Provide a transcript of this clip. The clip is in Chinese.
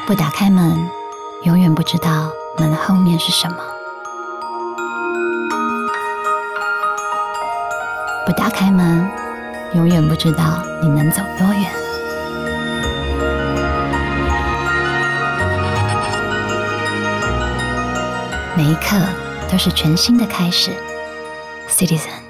不打开门，永远不知道门后面是什么。不打开门，永远不知道你能走多远。每一刻都是全新的开始。Citizen。